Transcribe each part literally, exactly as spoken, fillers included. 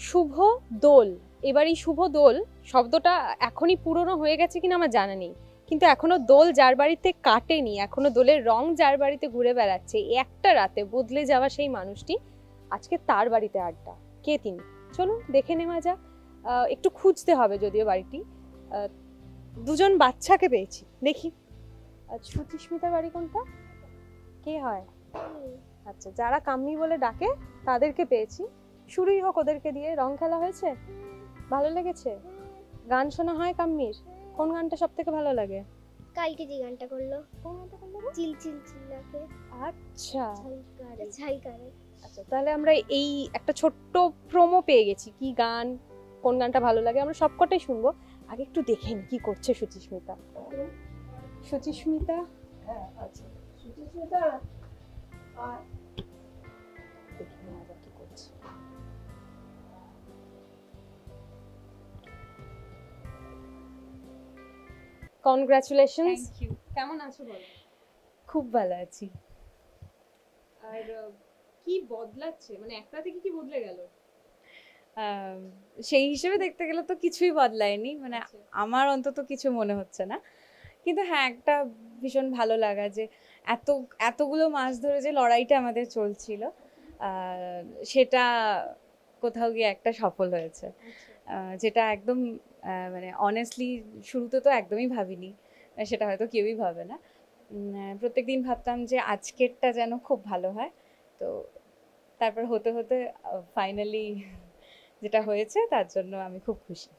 শুভ দোল, এবার এই শুভ দোল শব্দটা এখনই পুরনো হয়ে গেছে কিনা আমার জানা নেই, কিন্তু এখনো দোল যার বাড়িতে কাটেনি, এখনো দোলের রং যার বাড়িতে ঘুরে বেড়াচ্ছে, একটা রাতে বদলে যাওয়া সেই মানুষটি আজকে তার বাড়িতে আড্ডা। কে তিনি? চলুন দেখে নেওয়া যাক। একটু খুঁজতে হবে যদিও বাড়িটি। দুজন বাচ্চাকে পেয়েছি, দেখি সুচিস্মিতার বাড়ি কোনটা, কে হয়? আচ্ছা, যারা কাম্মি বলে ডাকে তাদেরকে পেয়েছি। শুরুই হোক ওদেরকে দিয়ে। রং খেলা হয়েছে, ভালো লেগেছে? গান শোনা হয় কাম্মির? কোন গানটা সব থেকে ভালো লাগে? কালকে যে গানটা করলো। কোন গানটা করলো? চিল চিল চিল্লাকে। আচ্ছা ছাইকারে ছাইকারে। আচ্ছা, তাহলে আমরা এই একটা ছোট্ট প্রোমো পেয়ে গেছি। কি গান, কোন গানটা ভালো লাগে আমরা সবকটাই শুনবো। আগে একটু দেখেন কি করছে সুচিস্মিতা। সুচিস্মিতা, হ্যাঁ আচ্ছা সুচিস্মিতা আর দেখে নেওয়া যাক কি করছে। কনগ্রাচুলেশনস। Thank you. কেমন আছো বলো? খুব ভালো আছি। আর কি বদলাচ্ছে, মানে একটা থেকে কি বদলে গেল? সেই হিসেবে দেখতে গেলে তো কিছুই বদলায়নি, মানে আচ্ছা। আমার অন্তত কিছু মনে হচ্ছে না, কিন্তু হ্যাঁ একটা ভীষণ ভালো লাগা যে এত এতগুলো মাস ধরে যে লড়াইটা আমাদের চলছিল আহ, সেটা কোথাও গিয়ে একটা সফল হয়েছে, আহ, যেটা একদম আহ, মানে অনেস্টলি শুরুতে তো একদমই ভাবিনি, সেটা হয়তো কেউই ভাবে না। প্রত্যেকদিন ভাবতাম যে আজকেরটা যেন খুব ভালো হয়, তো তারপর হতে হতে ফাইনালি যেটা হয়েছে তার জন্য আমি খুব খুশি।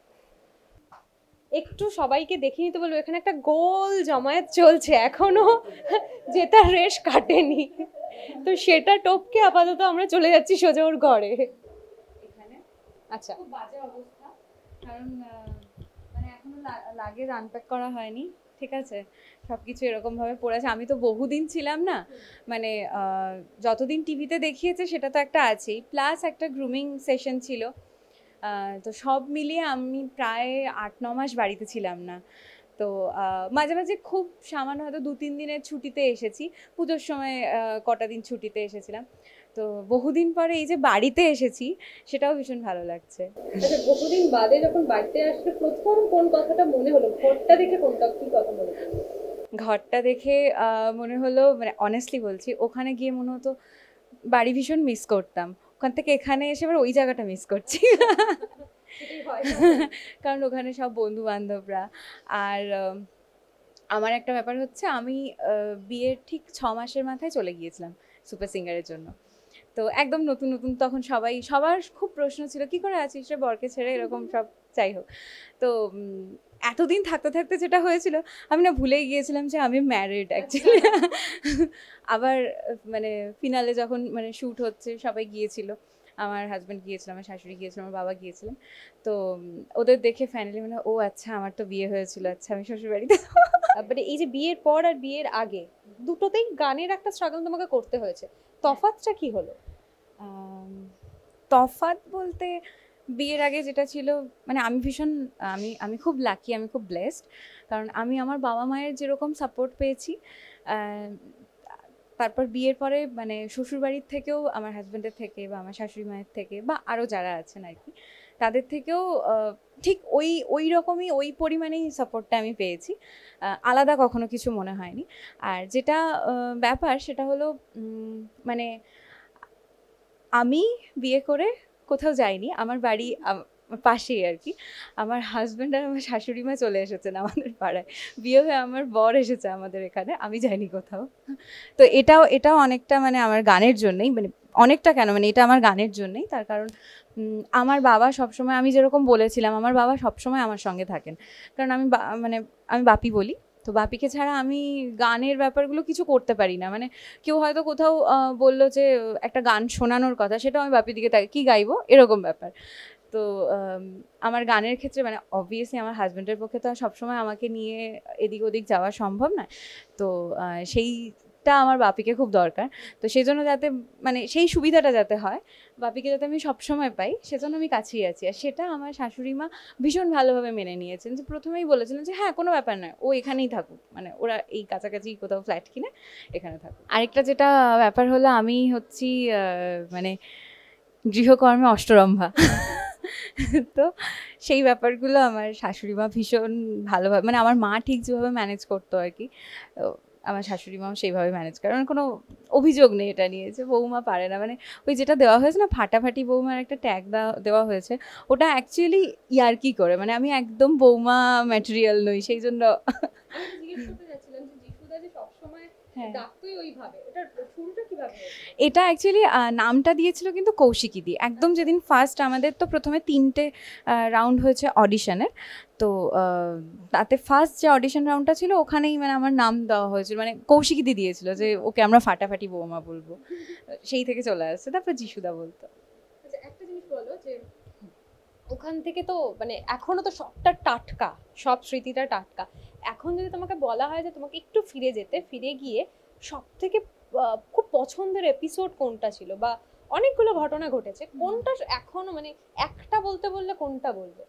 একটু সবাইকে দেখে নিতে বলবো, এখানে একটা গোল জমায়েত চলছে, এখনো জেতার রেশ কাটেনি, তো সেটা টপকে আপাতত আমরা চলে যাচ্ছি সোজা ওর ঘরে। এখানে আচ্ছা, খুব বাজে অবস্থা, কারণ মানে এখনো লাগেজ আনপ্যাক করা হয়নি, ঠিক আছে, সবকিছু এরকম ভাবে পড়ে আছে। আমি তো বহুদিন ছিলাম না, মানে যতদিন টিভিতে দেখিয়েছে সেটা তো একটা আছেই, প্লাস একটা গ্রুমিং সেশন ছিল, তো সব মিলিয়ে আমি প্রায় আট ন মাস বাড়িতে ছিলাম না। তো মাঝে মাঝে খুব সামান্য হয়তো দু তিন দিনের ছুটিতে এসেছি, পুজোর সময় কটা দিন ছুটিতে এসেছিলাম, তো বহুদিন পরে এই যে বাড়িতে এসেছি সেটাও ভীষণ ভালো লাগছে। আচ্ছা, বহুদিন বাদে যখন বাড়িতে আসলে প্রথম কোন কথাটা মনে হলো? ঘরটা দেখে কোনটা কি কথা মনে হলো? ঘরটা দেখে মনে হলো, মানে অনেস্টলি বলছি, ওখানে গিয়ে মনে হতো বাড়ি ভীষণ মিস করতাম, ওখান থেকে এখানে এসে এবার ওই জায়গাটা মিস করছি কারণ ওখানে সব বন্ধু বান্ধবরা। আর আমার একটা ব্যাপার হচ্ছে, আমি বিয়ের ঠিক ছ মাসের মাথায় চলে গিয়েছিলাম সুপার সিঙ্গারের জন্য, তো একদম নতুন নতুন, তখন সবাই সবার খুব প্রশ্ন ছিল কি করে আছিস রে বরকে ছেড়ে, এরকম সব, যাই হোক। তো এতদিন থাকতে থাকতে যেটা হয়েছিল, আমি না ভুলেই গিয়েছিলাম যে আমি ম্যারিড অ্যাকচুয়ালি। আবার মানে ফিনালে যখন মানে শ্যুট হচ্ছে সবাই গিয়েছিল, আমার হাজব্যান্ড গিয়েছিল, আমার শাশুড়ি গিয়েছিল, আমার বাবা গিয়েছিলেন, তো ওদের দেখে ফাইনালি মানে ও আচ্ছা আমার তো বিয়ে হয়েছিল, আচ্ছা আমি শ্বশুর বাড়িতে। মানে এই যে বিয়ের পর আর বিয়ের আগে দুটোতেই গানের একটা স্ট্রাগল তোমাকে করতে হয়েছে, তফাৎটা কি হলো? তফাৎ বলতে বিয়ের আগে যেটা ছিল, মানে আমি ভীষণ আমি আমি খুব লাকি, আমি খুব ব্লেসড, কারণ আমি আমার বাবা মায়ের যেরকম সাপোর্ট পেয়েছি, তারপর বিয়ের পরে মানে শ্বশুরবাড়ির থেকেও, আমার হাজব্যান্ডের থেকে বা আমার শাশুড়ি মায়ের থেকে বা আরও যারা আছেন আর কি, তাদের থেকেও ঠিক ওই ওই রকমই ওই পরিমাণেই সাপোর্টটা আমি পেয়েছি, আলাদা কখনো কিছু মনে হয়নি। আর যেটা ব্যাপার সেটা হলো, মানে আমি বিয়ে করে কোথাও যাইনি, আমার বাড়ি পাশেই আর কি, আমার হাজব্যান্ড আর আমার শাশুড়ি মা চলে এসেছেন আমাদের পাড়ায়, বিয়ে হয়ে আমার বর এসেছে আমাদের এখানে, আমি যাইনি কোথাও। তো এটাও এটাও অনেকটা মানে আমার গানের জন্যই, মানে অনেকটা কেন, মানে এটা আমার গানের জন্যই, তার কারণ আমার বাবা সবসময়, আমি যেরকম বলেছিলাম, আমার বাবা সবসময় আমার সঙ্গে থাকেন, কারণ আমি মানে আমি বাপি বলি, তো বাপিকে ছাড়া আমি গানের ব্যাপারগুলো কিছু করতে পারি না। মানে কেউ হয়তো কোথাও বললো যে একটা গান শোনানোর কথা, সেটাও আমি বাপির দিকে তাকে কী গাইবো, এরকম ব্যাপার। তো আমার গানের ক্ষেত্রে মানে অবভিয়াসলি আমার হাজব্যান্ডের পক্ষে তো সবসময় আমাকে নিয়ে এদিক ওদিক যাওয়া সম্ভব নয়, তো সেইটা আমার বাপিকে খুব দরকার, তো সেই জন্য যাতে মানে সেই সুবিধাটা যাতে হয়, বাপিকে যাতে আমি সবসময় পাই, সেজন্য আমি কাছেই আছি। আর সেটা আমার শাশুড়ি মা ভীষণ ভালোভাবে মেনে নিয়েছেন, যে প্রথমেই বলেছিলেন যে হ্যাঁ কোনো ব্যাপার নয়, ও এখানেই থাকুক, মানে ওরা এই কাছাকাছি কোথাও ফ্ল্যাট কিনে এখানে থাকুক। আরেকটা যেটা ব্যাপার হলো, আমি হচ্ছি মানে গৃহকর্মে অষ্টরম্ভা। তো সেই ব্যাপারগুলো আমার শাশুড়ি মা ভীষণ ভালোভাবে, মানে আমার মা ঠিক যেভাবে ম্যানেজ করতো আর কি, আমার শাশুড়ি মাও সেইভাবে ম্যানেজ করে। মানে কোনো অভিযোগ নেই এটা নিয়ে যে বৌমা পারে না। মানে ওই যেটা দেওয়া হয়েছে না, ফাটাফাটি বৌমার একটা ট্যাগ দেওয়া হয়েছে, ওটা অ্যাকচুয়ালি ইয়ার্কি করে, মানে আমি একদম বৌমা ম্যাটেরিয়াল নই, সেই জন্য। এটা অ্যাকচুয়ালি নামটা দিয়েছিল কিন্তু কৌশিকী দি, একদম যেদিন ফার্স্ট আমাদের তো প্রথমে তিনটে রাউন্ড হয়েছে অডিশনের, তো তাতে ফার্স্ট যে অডিশন রাউন্ডটা ছিল ওখানেই মানে আমার নাম দেওয়া হয়েছিল, মানে কৌশিকী দি দিয়েছিল যে ওকে আমরা ফাটাফাটি বৌমা বলবো, সেই থেকে চলে আসছে, তারপর যিশুদা বলতো। আচ্ছা একটা জিনিস বলো, যে ওখান থেকে তো মানে এখনো তো সবটা টাটকা, সব স্মৃতিটা টাটকা, এখন যদি তোমাকে বলা হয় যে তোমাকে একটু ফিরে যেতে, ফিরে গিয়ে সব থেকে খুব পছন্দের এপিসোড কোনটা ছিল, বা অনেকগুলো ঘটনা ঘটেছে, কোনটা এখনো মানে একটা বলতে বললে কোনটা বলবে?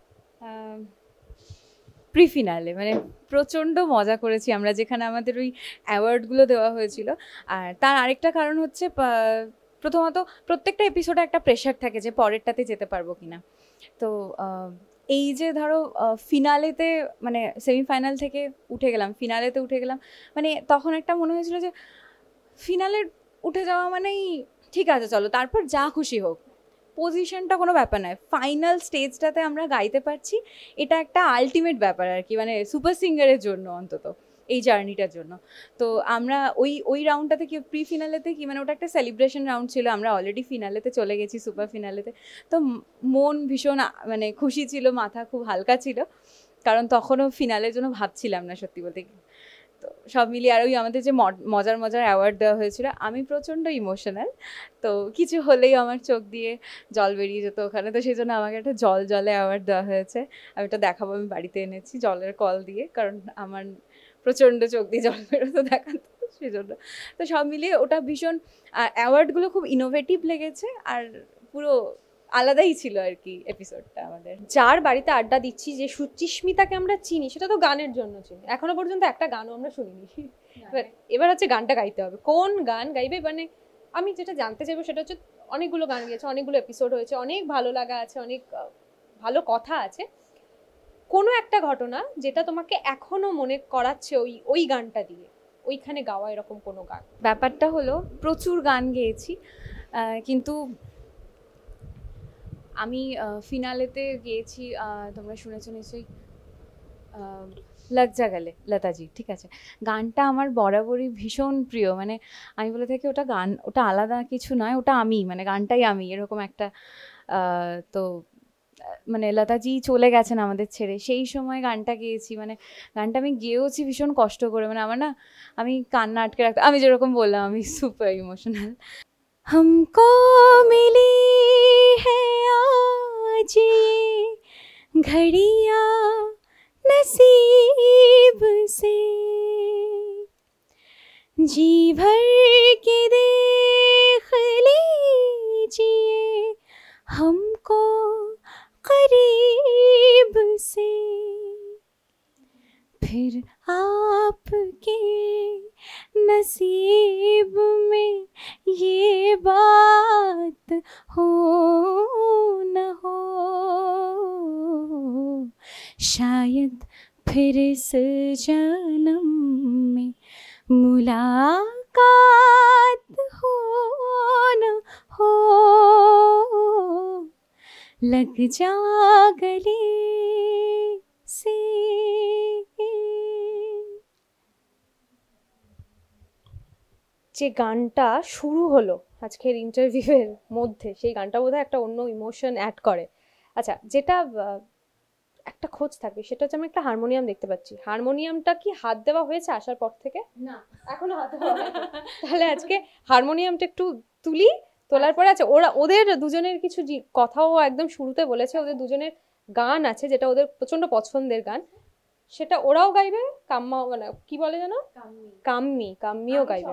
প্রি ফিনালে, মানে প্রচণ্ড মজা করেছি আমরা, যেখানে আমাদের ওই অ্যাওয়ার্ডগুলো দেওয়া হয়েছিল। আর তার আরেকটা কারণ হচ্ছে, প্রথমত প্রত্যেকটা এপিসোডে একটা প্রেশার থাকে যে পরেরটাতে যেতে পারবো কিনা। তো এই যে ধরো ফিনালেতে, মানে সেমিফাইনাল থেকে উঠে গেলাম, ফিনালেতে উঠে গেলাম, মানে তখন একটা মনে হয়েছিল যে ফিনালে উঠে যাওয়া মানেই ঠিক আছে চলো তারপর যা খুশি হোক, পজিশনটা কোনো ব্যাপার নয়, ফাইনাল স্টেজটাতে আমরা গাইতে পারছি, এটা একটা আলটিমেট ব্যাপার আর কি, মানে সুপার সিঙ্গারের জন্য অন্তত এই জার্নিটার জন্য। তো আমরা ওই ওই রাউন্ডটাতে কি, প্রি ফিনালেতে কি, মানে ওটা একটা সেলিব্রেশন রাউন্ড ছিল, আমরা অলরেডি ফিনালেতে চলে গেছি, সুপার ফিনালেতে। তো মন ভীষণ মানে খুশি ছিল, মাথা খুব হালকা ছিল, কারণ তখনও ফিনালের জন্য ভাবছিলাম না সত্যি বলতে। তো সব মিলিয়ে আর ওই আমাদের যে মজার মজার অ্যাওয়ার্ড দেওয়া হয়েছিল, আমি প্রচণ্ড ইমোশনাল, তো কিছু হলেই আমার চোখ দিয়ে জল বেরিয়ে যেত ওখানে, তো সেই জন্য আমাকে একটা জল জলে অ্যাওয়ার্ড দেওয়া হয়েছে। আমি এটা দেখাবো, আমি বাড়িতে এনেছি জলের কল দিয়ে, কারণ আমার প্রচণ্ড চোখ দিয়ে জল বেরোতো দেখাতো, সেই জন্য। তো সব মিলিয়ে ওটা ভীষণ, অ্যাওয়ার্ডগুলো খুব ইনোভেটিভ লেগেছে, আর পুরো আলাদাই ছিল আর কি এপিসোডটা আমাদের। যার বাড়িতে আড্ডা দিচ্ছি, যে সুচিস্মিতাকে আমরা চিনি, সেটা তো গানের জন্য চিনি, এখনো পর্যন্ত একটা গানও আমরা শুনিনি। এবার এবার হচ্ছে গানটা গাইতে হবে, কোন গান গাইবে? মানে আমি যেটা জানতে চাইবো সেটা হচ্ছে, অনেকগুলো গান গেছে, অনেকগুলো এপিসোড হয়েছে, অনেক ভালো লাগা আছে, অনেক ভালো কথা আছে, কোনো একটা ঘটনা যেটা তোমাকে এখনো মনে করাচ্ছে ওই ওই গানটা দিয়ে, ওইখানে গাওয়া এরকম কোনো গান। ব্যাপারটা হলো প্রচুর গান গেয়েছি, কিন্তু আমি ফিনালেতে গিয়েছি, তোমরা শুনেছো নিশ্চয়ই, লগ যা গলে, লতাজি, ঠিক আছে। গানটা আমার বরাবরই ভীষণ প্রিয়, মানে আমি বলে থাকি ওটা গান, ওটা আলাদা কিছু নয়, ওটা আমি, মানে গানটাই আমি, এরকম একটা। তো মানে লতাজি চলে গেছেন আমাদের ছেড়ে, সেই সময় গানটা গেয়েছি, মানে গানটা আমি গেয়েওছি ভীষণ কষ্ট করে, মানে আমার না, আমি কান্না আটকে রাখতে, আমি যেরকম বললাম আমি সুপার ইমোশনাল। हमको मिली है आज ये घड़ियाँ नसीब से, जी भर के देख लीजिए हमको करीब से, फिर आपके नसीब में ये बात हो न हो, शायद फिर इस जन्म में मुलाकात हो न हो, लग जा गले से। যে গানটা শুরু হলো আজকের ইন্টারভিউয়ের মধ্যে, সেই গানটা বোধহয় একটা অন্য ইমোশন অ্যাড করে। আচ্ছা, যেটা একটা খোঁজ থাকবে সেটা হচ্ছে, আমি একটা হারমোনিয়াম দেখতে পাচ্ছি, হারমোনিয়ামটা কি হাত দেওয়া হয়েছে আসার পর থেকে? না, এখনো হাত দেওয়া হয়নি। তাহলে আজকে হারমোনিয়ামটা একটু তুলি, তোলার পরে আছে ওরা, ওদের দুজনের কিছু কথাও একদম শুরুতে বলেছে, ওদের দুজনের গান আছে যেটা ওদের প্রচন্ড পছন্দের গান, সেটা ওরাও গাইবে, কাম্মা, মানে কি বলে জানো, কাম্মি, কাম্মিও গাইবে।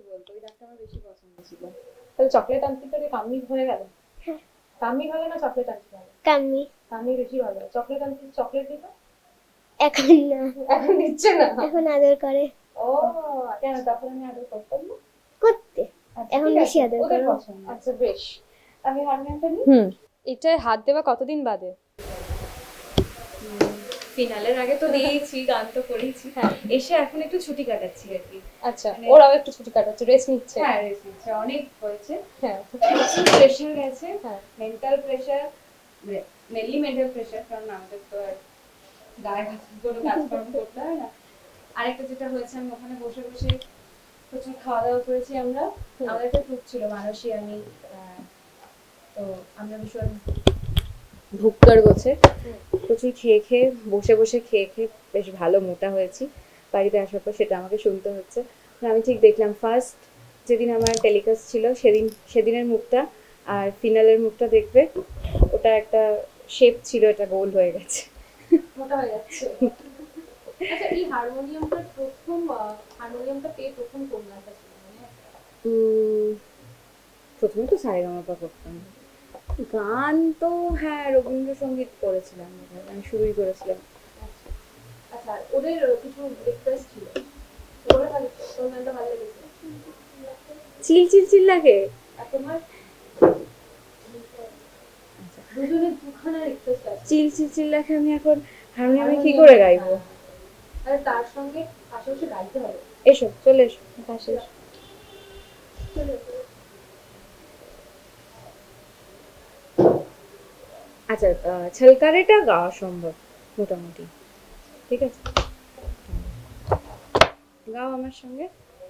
তাহলে চকলেট আন্টিটা কাম্মি হয়ে গেল? কাম্মি ভালো না চকলেট আন্টি ভালো? কাম্মি। কাম্মি বেশি ভালো। চকলেট আন্টি চকলেট দিত? এখন না, এখন দিচ্ছে না, এখন আদর করে। ও কেন, তখন আমি আদর করতাম না? করতে, এখন বেশি আদর করে। আচ্ছা বেশ। আমি হারমোনিয়ামটা নিই। হুম, এটায় হাত দেওয়া কতদিন বাদে? ফিনালের আগে তো দিয়েছি, গান তো করেছি, হ্যাঁ। এসে এখন একটু ছুটি কাটাচ্ছি আর কি। আচ্ছা, ওরাও একটু ছুটি কাটাচ্ছে, রেস্ট নিচ্ছে। হ্যাঁ, রেস্ট নিচ্ছে, অনেক হয়েছে, হ্যাঁ প্রেশার গেছে, হ্যাঁ mental pressure, mainly mental pressure, কারণ আমাদের তো আর গায়ে হাত কোনো কাজকর্ম করতে হয় না। আরেকটা যেটা হয়েছে, আমি ওখানে বসে বসে প্রচুর খাওয়া দাওয়া করেছি আমরা। আমাদের একটা গ্রুপ ছিল, মানসী, আমি, আহ, তো আমরা ভীষণ ভুক্কার গোছে প্রচুর খেয়ে খেয়ে বসে বসে খেয়ে খেয়ে বেশ ভালো মোটা হয়েছি। বাড়িতে আসার পর সেটা আমাকে শুনতে হচ্ছে। আমি ঠিক দেখলাম ফার্স্ট যেদিন আমার টেলিকাস্ট ছিল সেদিন সেদিনের মুখটা আর ফিনালের মুখটা দেখবে, ওটা একটা শেপ ছিল, এটা গোল হয়ে গেছে, মোটা হয়ে যাচ্ছে। আচ্ছা, এই হারমোনিয়ামটা প্রথম হারমোনিয়ামটা পেয়ে প্রথম কোন গানটা ছিল? প্রথমে তো সারেগামাপা করতাম, গান তো হ্যাঁ রবীন্দ্রসঙ্গীত করেছিলাম, আমি শুরুই করেছিলাম। আচ্ছা, ওদের কিছু রিকোয়েস্ট ছিল, ওরা ভালো, কোন গানটা ভালো লেগেছে? চিল চিল চিল লাগে। আর তোমার? দুজনের দুখানা রিকোয়েস্ট আছে। চিল চিল চিল লাগে আমি এখন হারমোনিয়ামে কি করে গাইবো? আর তার সঙ্গে আশেপাশে গাইতে হবে। এসো, চলে এসো পাশে এসো। আচ্ছা, ছলকারেটা গাওয়া সম্ভব মোটামুটি, ঠিক আছে, গাও আমার সঙ্গে।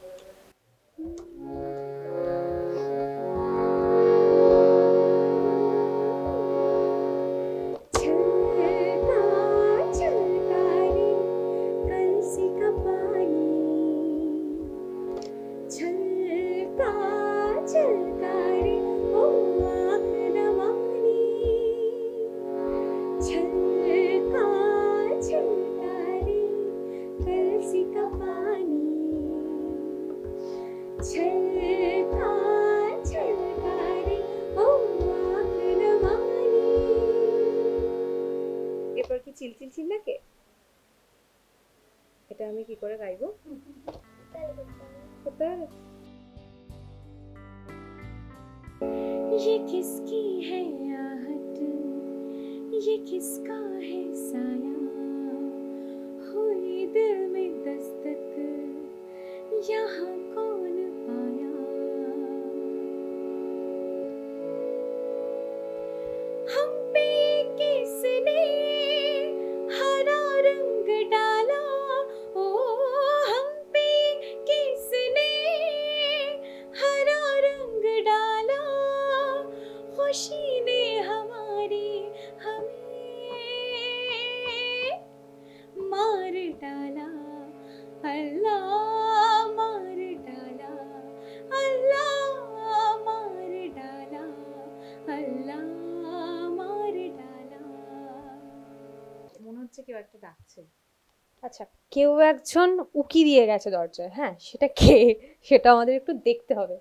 এরপর কি চিল চিল চিল লাগে? এটা আমি কি করে গাইবো? ये किसकी है आहट, ये किसका है साया, हुई दिल में दस्तक, यहाँ कौन पाया, हम पे किसने हरा रंग डाला, ओ हम पे किसने हरा रंग डाला, खुशी ने हमारी हमें मार डाला, अल्लाह मार डाला, अल्लाह मार डाला, अल्लाह मार डाला। মনে হচ্ছে কেউ একটা ডাকছে। আচ্ছা, কেউ একজন উকি দিয়ে গেছে দরজায়, হ্যাঁ, সেটা কে সেটা আমাদের একটু দেখতে হবে।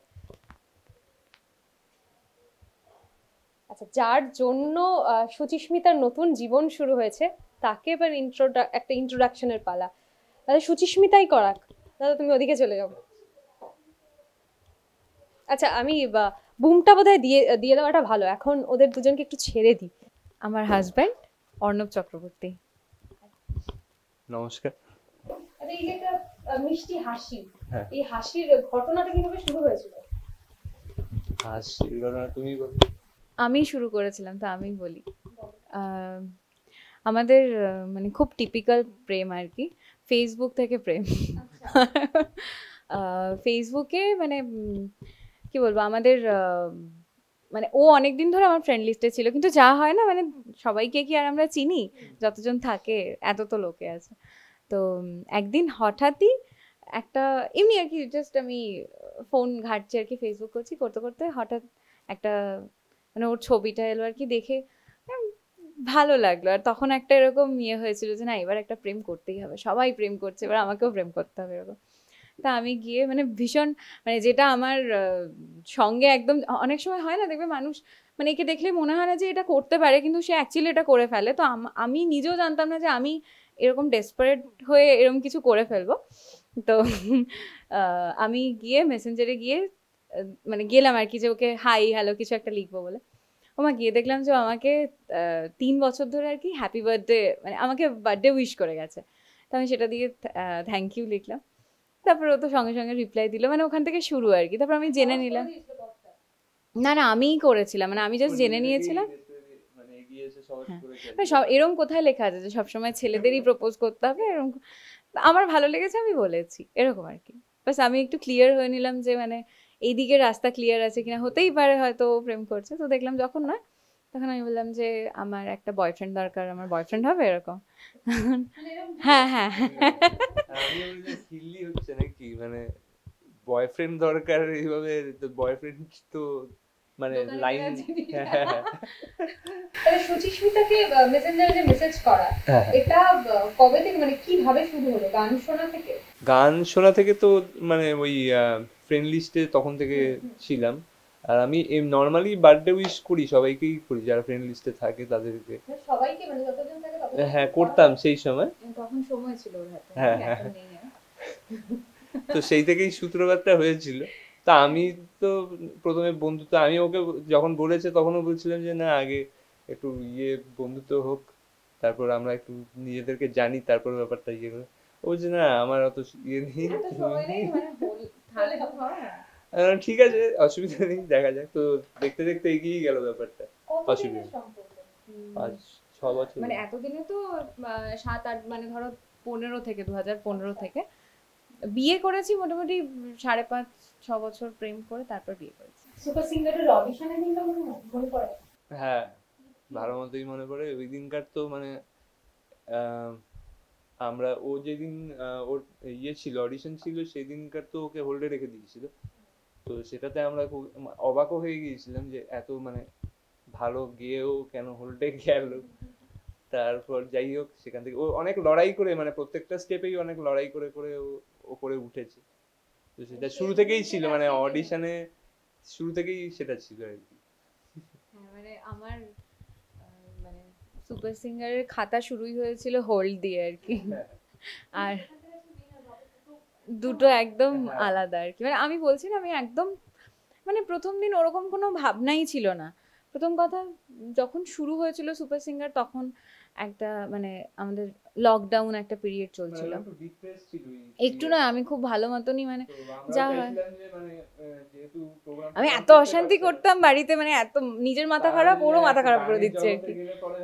আচ্ছা, যার জন্য আহ, সুচিস্মিতার নতুন জীবন শুরু হয়েছে, তাকে এবার ইন্ট্রোডা একটা ইন্ট্রোডাকশনের পালা। তাহলে সুচিস্মিতাই করাক। দাদা, তুমি ওদিকে চলে যাও। আচ্ছা, আমি বুমটা বোধহয় দিয়ে দিয়ে দেওয়াটা ভালো, এখন ওদের দুজনকে একটু ছেড়ে দিই। আমার হাজব্যান্ড অর্ণব চক্রবর্তী। নমস্কার। আচ্ছা, এই যে একটা মিষ্টি হাসি, হ্যাঁ। এই হাসির ঘটনাটা কিভাবে শুরু হয়েছিল? হাসির ঘটনা তুমি বলো। আমি শুরু করেছিলাম, তো আমি বলি। আহ, আমাদের আহ, মানে খুব টিপিক্যাল প্রেম আর কি, ফেসবুক থেকে প্রেম। আহ, ফেসবুকে মানে উম, কি বলবো, আমাদের আহ, মানে ও অনেকদিন ধরে আমার ফ্রেন্ড লিস্টে ছিল, কিন্তু যা হয় না, মানে সবাইকে কি আর আমরা চিনি, যতজন থাকে এত তো লোকে আছে। তো উম, একদিন হঠাৎই একটা এমনি আর কি, জাস্ট আমি ফোন ঘাটছি আর কি, ফেসবুক করছি, করতে করতে হঠাৎ একটা মানে ওর ছবিটা এলো আর কি, দেখে উম, ভালো লাগলো। আর তখন একটা এরকম ইয়ে হয়েছিল যে না, এবার একটা প্রেম করতেই হবে, সবাই প্রেম করছে, এবার আমাকেও প্রেম করতে হবে এরকম। তা আমি গিয়ে মানে ভীষণ মানে যেটা আমার আহ, সঙ্গে একদম অনেক সময় হয় না, দেখবে মানুষ মানে একে দেখলে মনে হয় না যে এটা করতে পারে, কিন্তু সে অ্যাকচুয়ালি এটা করে ফেলে। তো আম- আমি নিজেও জানতাম না যে আমি এরকম ডেসপারেট হয়ে এরকম কিছু করে ফেলবো। তো আহ, আমি গিয়ে মেসেঞ্জারে গিয়ে আহ, মানে গেলাম আর কি যে ওকে হাই হ্যালো কিছু একটা লিখবো বলে। ওমা গিয়ে দেখলাম যে ও আমাকে আহ, তিন বছর ধরে আর কি হ্যাপি বার্থডে মানে আমাকে বার্থডে উইশ করে গেছে। তো আমি সেটা দিয়ে থ্যাংক ইউ লিখলাম। তারপর ও তো সঙ্গে সঙ্গে রিপ্লাই দিল, মানে ওখান থেকে শুরু আর কি। তারপর আমি জেনে নিলাম, না না আমিই করেছিলাম, মানে আমি জাস্ট জেনে নিয়েছিলাম। মানে এগিয়ে এসে সহজ হ্যাঁ। করে মানে সব এরকম কোথায় লেখা আছে যে সবসময় ছেলেদেরই প্রপোজ করতে হবে এরকম? আমার ভালো লেগেছে আমি বলেছি এরকম আর কি। বাস আমি একটু ক্লিয়ার হয়ে নিলাম যে মানে এইদিকে রাস্তা ক্লিয়ার আছে কিনা, হতেই পারে হয়তো ও প্রেম করছে। তো দেখলাম যখন না, তখন আমি বললাম যে আমার একটা বয়ফ্রেন্ড দরকার, আমার বয়ফ্রেন্ড হবে এরকম। হ্যাঁ হ্যাঁ আমি বলছি হিলি হচ্ছে নাকি, মানে বয়ফ্রেন্ড দরকার এইভাবে, তো বয়ফ্রেন্ড তো মানে লাইন। তাহলে সুচিস্মিতাকে মেসেঞ্জারে যে মেসেজ করা, এটা কবে থেকে মানে কিভাবে শুরু হলো? গান শোনা থেকে? গান শোনা থেকে তো মানে ওই ফ্রেন্ড লিস্টে তখন থেকে ছিলাম। আর আমি নর্মালি বার্থডে উইশ করি, সবাইকেই করি যারা ফ্রেন্ড লিস্টে থাকে তাদেরকে। সবাইকে মানে যতজন থাকে ততজন? হ্যাঁ করতাম সেই সময়। তখন সময় ছিল ওর হাতে, হ্যাঁ হ্যাঁ। এখন নেই আর। তো সেই থেকেই সূত্রপাতটা হয়েছিল। তা আমি তো প্রথমে বন্ধুত্ব, আমি ওকে যখন বলেছে তখনও বলছিলাম যে না আগে একটু ইয়ে বন্ধুত্ব হোক, তারপর আমরা একটু নিজেদেরকে জানি, তারপর ব্যাপারটা ইয়ে করে। ও বলছে না আমার অত ইয়ে নেই। আহ, ঠিক আছে অসুবিধা নেই, দেখা যাক। তো দেখতে দেখতে এগিয়ে গেল ব্যাপারটা। অসুবিধা নেই। পাঁচ ছ বছর। মানে এতদিনে তো আহ, সাত আট মানে ধরো পনেরো থেকে দু হাজার পনেরো থেকে বিয়ে করেছি, মোটামুটি সাড়ে পাঁচ ছ বছর প্রেম করে তারপর বিয়ে করেছি। সুপার সিঙ্গারের অডিশনের দিনটা মনে হয় মনে পড়ে? হ্যাঁ ভালো মতোই মনে পড়ে। ওই দিনকার তো মানে আহ, আমরা ও যেদিন আহ, ওর ইয়ে ছিল অডিশন ছিল সেদিনকার তো ওকে হোল্ডে রেখে দিয়েছিল। তো সেটাতে আমরা খুব অবাকও হয়ে গিয়েছিলাম যে এত মানে ভালো গেয়েও কেন হোল্ডে গেল। তারপর যাই হোক সেখান থেকে ও অনেক লড়াই করে, মানে প্রত্যেকটা স্টেপেই অনেক লড়াই করে করে ও ওপরে উঠেছে। তো সেটা শুরু থেকেই ছিল, মানে অডিশনে শুরু থেকেই সেটা ছিল আর কি। হ্যাঁ মানে আমার আহ, মানে সুপার সিঙ্গারের খাতা শুরুই হয়েছিল হোল্ড দিয়ে আর কি। আর দুটো একদম আলাদা আর কি। মানে আমি বলছি না আমি একদম মানে প্রথম দিন ওরকম কোনো ভাবনাই ছিল না। প্রথম কথা যখন শুরু হয়েছিল সুপার সিঙ্গার তখন একটা মানে আমাদের লকডাউন একটা পিরিয়ড চলছিল। একটু না আমি খুব ভালো মতনই মানে যা হয় আমি এত অশান্তি করতাম বাড়িতে, মানে এত নিজের মাথা খারাপ ওরও মাথা খারাপ করে দিচ্ছে আর কি,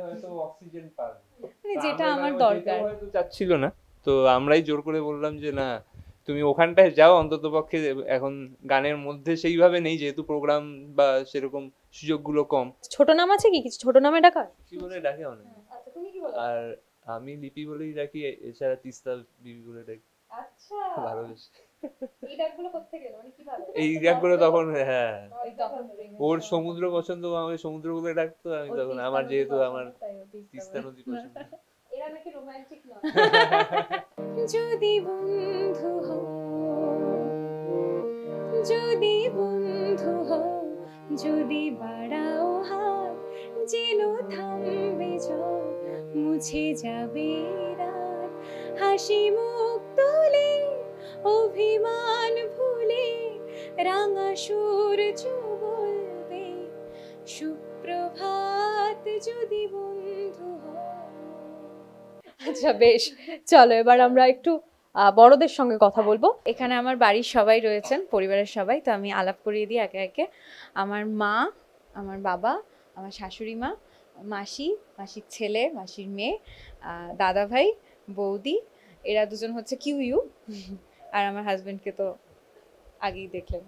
মানে যেটা আমার দরকার চাচ্ছিল না। তো আমরাই জোর করে বললাম যে না তুমি ওখানটায় যাও অন্তত পক্ষে। এখন গানের মধ্যে সেইভাবে নেই যেহেতু প্রোগ্রাম বা সেরকম সুযোগগুলো কম। ছোট নাম আছে কি? কিছু ছোট নামে ডাকা? কি বলে ডাকে অনেক। আচ্ছা তুমি কি বলো? আর আমি লিপি বলেই ডাকি, এছাড়া তিস্তা বিবি বলে ডাকি। আচ্ছা ভালোবেসে। এই ডাকগুলো কোত্থেকে এলো মানে কিভাবে? এই ডাকগুলো তখন হ্যাঁ ওই তখন ওর সমুদ্র পছন্দ, আমাকে সমুদ্র বলে ডাকতো। আমি তখন আমার যেহেতু আমার তিস্তা নদী পছন্দ। এরা নাকি রোমান্টিক নয়। যদি বন্ধু হও, যদি বন্ধু হও, যদি বাড়াও হাত, যেন থামবে ঝড়, মুছে যাবে রাত, হাসি মুখ তুলে অভিমান ভুলে রাঙা সূর্য বলবে সুপ্রভাত যদি বন্ধু হও। আচ্ছা বেশ, চলো এবার আমরা একটু আহ, বড়দের সঙ্গে কথা বলবো। এখানে আমার বাড়ির সবাই রয়েছেন, পরিবারের সবাই। তো আমি আলাপ করিয়ে দিই একে একে। আমার মা, আমার বাবা, আমার শাশুড়ি মা, মাসি, মাসির ছেলে, মাসির মেয়ে, আহ, দাদা ভাই, বৌদি, এরা দুজন হচ্ছে কিউ ইউ। আর আমার হাজবেন্ডকে তো আগেই দেখলেন।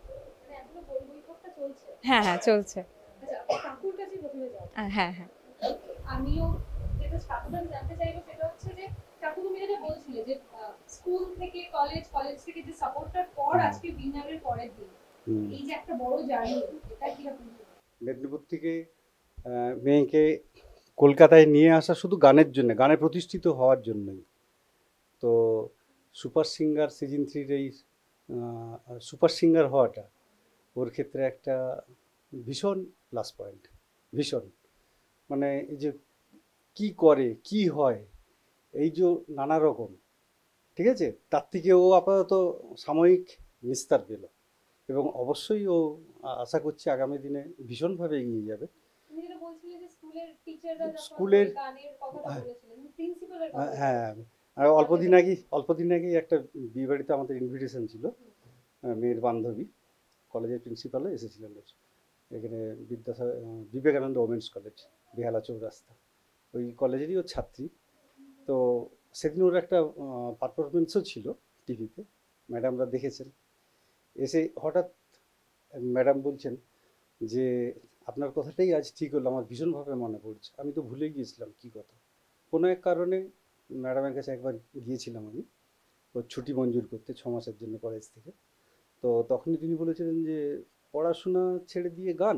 হ্যাঁ হ্যাঁ চলছে। কাকুর কাছে প্রথমে যাও। আহ, হ্যাঁ হ্যাঁ আমিও যেটা কাকুর জানতে চাইবো সেটা হচ্ছে যে কাকু তুমি যেটা বলছিলে যে স্কুল থেকে কলেজ, কলেজ থেকে যে সাপোর্টটার পর আজকে উইনারের পরের দিন, এই যে একটা বড় জার্নি, এটা কিরকম? মেদিনীপুর থেকে আহ, মেয়েকে কলকাতায় নিয়ে আসা শুধু গানের জন্য, গানে প্রতিষ্ঠিত হওয়ার জন্যই। তো সুপার সিঙ্গার সিজন থ্রির এই সুপার সিঙ্গার হওয়াটা ওর ক্ষেত্রে একটা ভীষণ প্লাস পয়েন্ট। ভীষণ মানে এই যে কী করে কি হয় এই যে নানা রকম, ঠিক আছে, তার থেকে ও আপাতত সাময়িক নিস্তার পেল। এবং অবশ্যই ও আ- আশা করছি আগামী দিনে ভীষণভাবে এগিয়ে যাবে। তুমি যেটা বলছিলে যে স্কুলের টিচাররা যখন স্কুলের- ওই গানের কথাটা হ্যাঁ। বলেছিলেন, প্রিন্সিপালের হ্যাঁ, কথা হ্যাঁ আর অল্প দিন আগেই অল্প দিন আগেই একটা বিয়ে বাড়িতে আমাদের ইনভিটেশন ছিল, আহ, মেয়ের বান্ধবী কলেজের প্রিন্সিপালও এসেছিলেন ওর। এখানে বিদ্যাসাগর আহ, বিবেকানন্দ ওমেন্স কলেজ, বেহালা চৌরাস্তা, ওই কলেজেরই ওর ছাত্রী। তো সেদিন ওর একটা পারফরমেন্সও ছিল টিভিতে, ম্যাডামরা দেখেছেন। এসে হঠাৎ ম্যাডাম বলছেন যে আপনার কথাটাই আজ ঠিক হলো, আমার ভীষণভাবে মনে পড়ছে, আমি তো ভুলে গিয়েছিলাম কী কথা। কোনো এক কারণে ম্যাডামের কাছে একবার গিয়েছিলাম আমি ওর ছুটি মঞ্জুর করতে ছ মাসের জন্য কলেজ থেকে। তো তখনই তিনি বলেছিলেন যে পড়াশোনা ছেড়ে দিয়ে গান।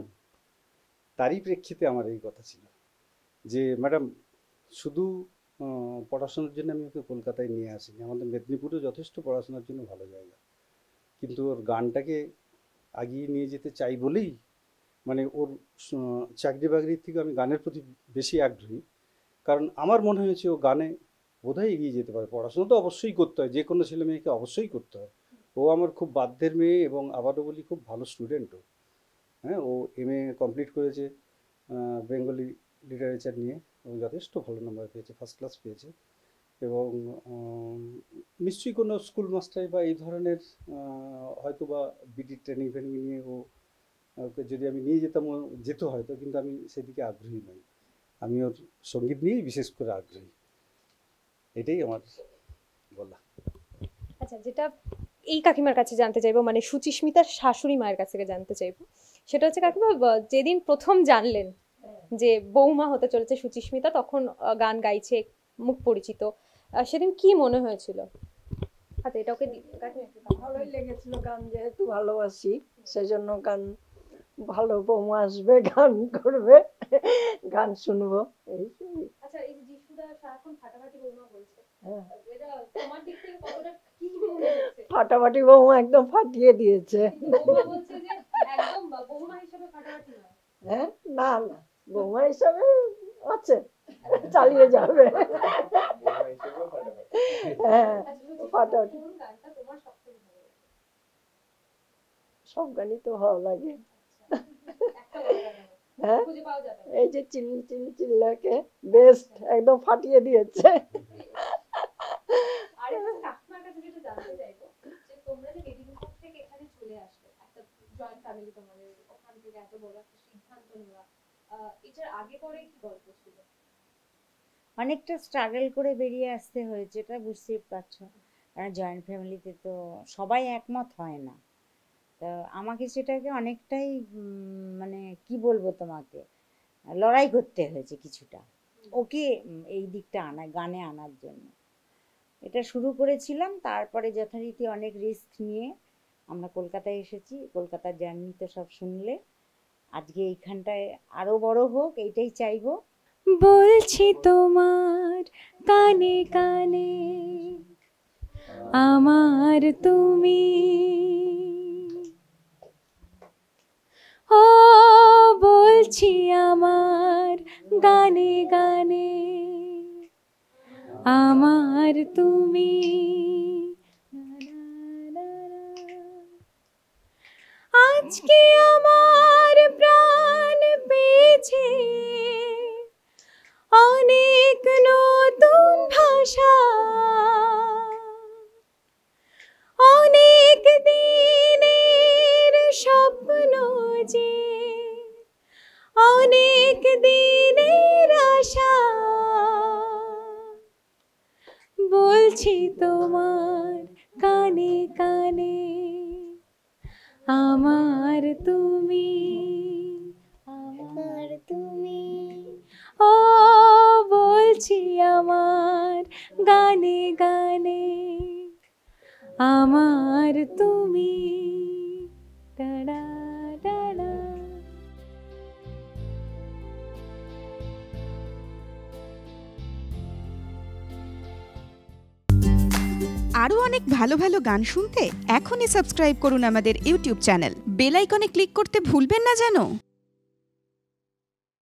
তারই প্রেক্ষিতে আমার এই কথা ছিল যে ম্যাডাম শুধু আহ, পড়াশোনার জন্য আমি ওকে কলকাতায় নিয়ে আসিনি, আমাদের মেদিনীপুরেও যথেষ্ট পড়াশোনার জন্য ভালো জায়গা, কিন্তু ওর গানটাকে আগিয়ে নিয়ে যেতে চাই বলেই, মানে ওর আহ, চাকরি বাকরির থেকে আমি গানের প্রতি বেশি আগ্রহী। কারণ আমার মনে হয়েছে ও গানে বোধহয় এগিয়ে যেতে পারে। পড়াশোনা তো অবশ্যই করতে হয়, যে কোনো ছেলে মেয়েকে অবশ্যই করতে হয়। ও আমার খুব বাধ্যের মেয়ে এবং আবারও বলি খুব ভালো স্টুডেন্টও। হ্যাঁ, ও এম এ কমপ্লিট করেছে বেঙ্গলি লিটারেচার নিয়ে এবং যথেষ্ট ভালো নাম্বার পেয়েছে, ফার্স্ট ক্লাস পেয়েছে। এবং উম, নিশ্চয়ই কোনো স্কুল মাস্টার বা এই ধরনের আহ, হয়তো বা বিডি ট্রেনিং ফ্রেনিং নিয়ে ও ওকে যদি আমি নিয়ে যেতাম ও যেত হয়তো, কিন্তু আমি সেদিকে আগ্রহী নই। আমি ওর সঙ্গীত নিয়েই বিশেষ করে আগ্রহী, এটাই আমার বলা। আচ্ছা, যেটা এই কাকিমার কাছে জানতে চাইবো, মানে সুচিস্মিতার শাশুড়ি মায়ের কাছ থেকে জানতে চাইবো, সেটা হচ্ছে কাকিমা, ব- যেদিন প্রথম জানলেন যে বৌমা হতে চলেছে সুচিস্মিতা, তখন আহ, গান গাইছে, মুখ পরিচিত, আহ, সেদিন কি মনে হয়েছিল? আচ্ছা, এটা ওকে দি- কাকিমা একটু দাও। ভালোই লেগেছিল, গান যেহেতু ভালোবাসি সেজন্য গান, ভালো বৌমা আসবে, গান করবে, গান শুনবো, এই সবই। আচ্ছা, এই যে যিশুদা সারাক্ষণ ফাটাফাটি বৌমা বলছে, হ্যাঁ, এটা তোমার দিক থেকে কতটা কি মনে হচ্ছে? ফাটাফাটি বৌমা একদম ফাটিয়ে দিয়েছে। বৌমা বলছে যে একদম বা- বৌমা হিসেবে ফাটাফাটি নয়। হ্যাঁ, না না, বৌমা হিসাবে আছে, চালিয়ে যাবে। হ্যাঁ, আচ্ছা, সুচিস্মিতা, ফাটাফাটি। কোন গানটা তোমার সবথেকে ভালো লাগে? সব গানই তো ভালো লাগে। একটা বলো গান আমাকে। হ্যাঁ, খুঁজে পাওয়া যাবে না। এই যে চিল্লি চিল্লি চিল্লাকে বেস্ট একদম ফাটিয়ে দিয়েছে। আর একটা কাকিমার কাছে যেটা জানতে চাইবো, যে তোমরা যে মেদিনীপুর থেকে এখানে চলে আসলে, একটা জয়েন্ট ফ্যামিলি, তোমাদের ওখান থেকে এত বড় একটা সিদ্ধান্ত নেওয়া, আহ, এটার আগে পরে কি গল্প ছিল? অনেকটা স্ট্রাগল করে বেরিয়ে আসতে হয়েছে, এটা বুঝতেই পারছো। কারণ জয়েন্ট ফ্যামিলিতে তো সবাই একমত হয় না। তো আমাকে সেটাকে অনেকটাই উম, মানে কি বলবো তোমাকে, লড়াই করতে হয়েছে কিছুটা ওকে উম, এই দিকটা আনা, গানে আনার জন্য। এটা শুরু করেছিলাম, তারপরে যথারীতি অনেক রিস্ক নিয়ে আমরা কলকাতায় এসেছি। কলকাতার জার্নি তো সব শুনলে, আজকে এইখানটায় আরো বড় হোক এইটাই চাইবো। বলছি তোমার কানে কানে, আমার তুমি, ও বলছি আমার গানে গানে, আমার তুমি। আজকে আমার প্রাণ পেয়েছে অনেক নতুন ভাষা, অনেক দিনের স্বপ্ন যে, অনেক দিনের আশা। বলছি তোমার কানে কানে, আমার তুমি, আমার তুমি, ও বলছি আমার গানে গানে, আমার তুমি। Tada tada. আরও অনেক ভালো ভালো গান শুনতে এখনই সাবস্ক্রাইব করুন আমাদের ইউটিউব চ্যানেল। বেল আইকনে ক্লিক করতে ভুলবেন না যেন।